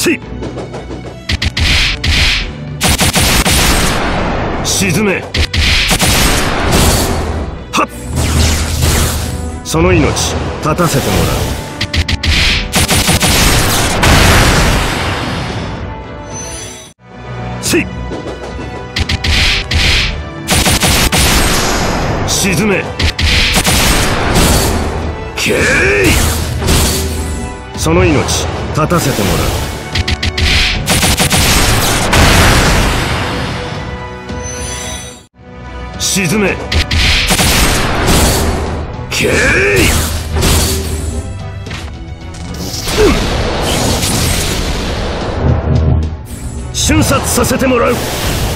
せい。沈め。はっ。その命立たせてもらう。せい。沈め。けい。その命立たせてもらう。沈め。けい。瞬殺させてもらう。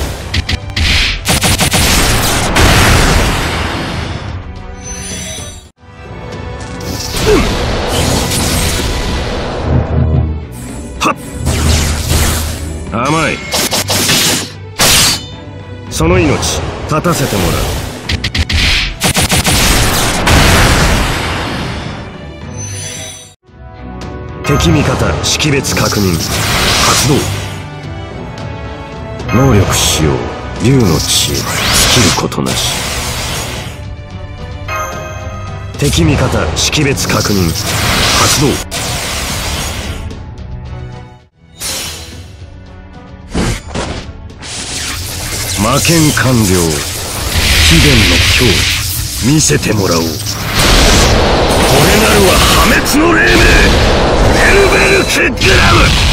はっ。甘い。その命立たせてもらう。敵味方識別確認。発動。能力使用。竜の知恵。尽きることなし。敵味方識別確認。発動。魔剣完了。秘伝の脅威見せてもらおう。これなるは破滅の黎明。ベルベルク・グラム。